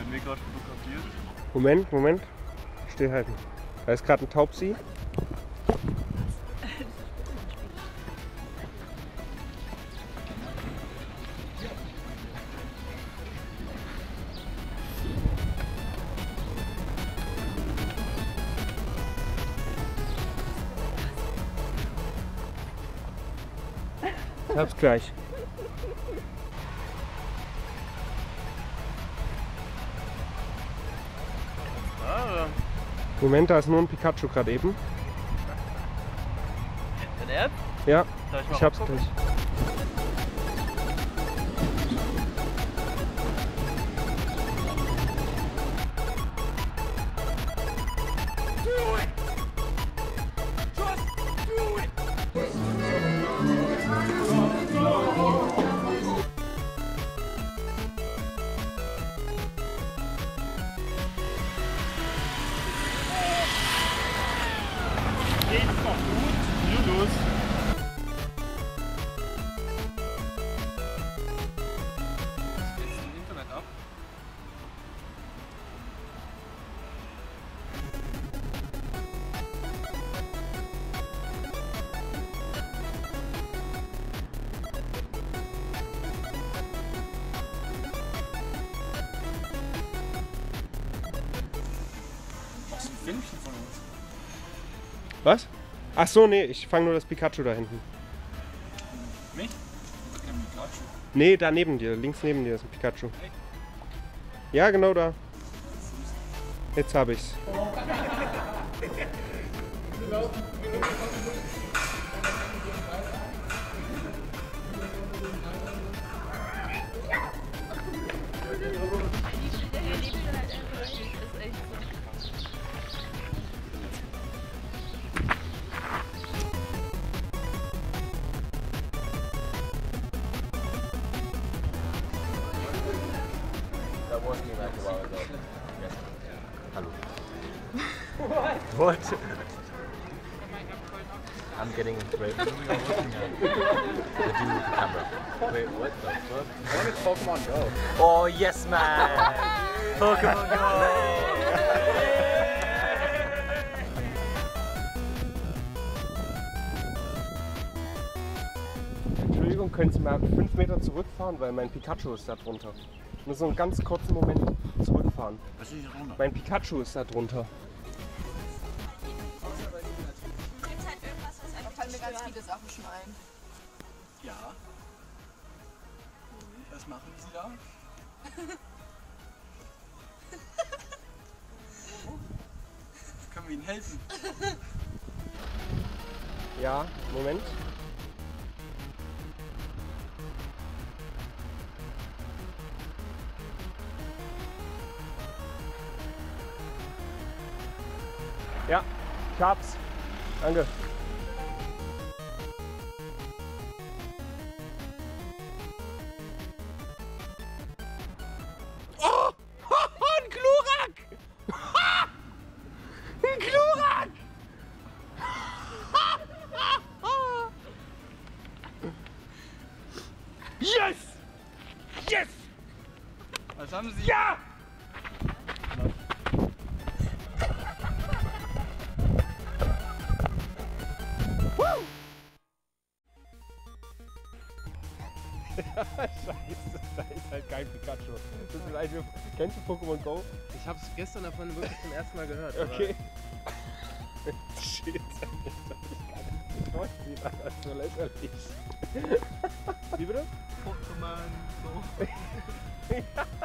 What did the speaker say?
werden wir gerade fotografiert. Moment. Stillhalten. Da ist gerade ein Taubsi. Ich hab's gleich. Moment, da ist nur ein Pikachu gerade eben. Dein Ernst? Ja, Darf ich mal ich hab's aufgucken? gleich. Geht's noch gut? Nur los. Jetzt im Internet ab. Machst du ein Filmchen von uns? Was? Ach so, nee, ich fange nur das Pikachu da hinten. Mich? Das ist kein Pikachu. Nee, da neben dir, links neben dir ist ein Pikachu. Ja, genau da. Jetzt habe ich's. That wasn't even a while ago. Yes. Hello. What? I'm getting great. The dude with the camera. Wait, what the fuck? What is Pokemon Go? Oh yes, man! Pokemon Go! Entschuldigung, können Sie mal 5 Meter zurückfahren, weil mein Pikachu ist da drunter. Nur so einen ganz kurzen Moment zurückfahren. Was ist hier runter? Mein Pikachu ist da drunter. Da fallen mir ganz viele Sachen schon ein. Ja. Was machen Sie da? Können wir Ihnen helfen? Ja, Moment. Ja, ich hab's. Danke. Oh! Ein Glurak! Ein Glurak! Yes! Yes! Was haben Sie? Ja! Scheiße, da ist halt kein Pikachu. Das ist halt, kennst du Pokémon Go? Ich hab's gestern davon wirklich zum ersten Mal gehört. Okay. Shit, ich kann das nicht durchziehen, das ist so lächerlich. Wie bitte? Pokémon Go. Ja.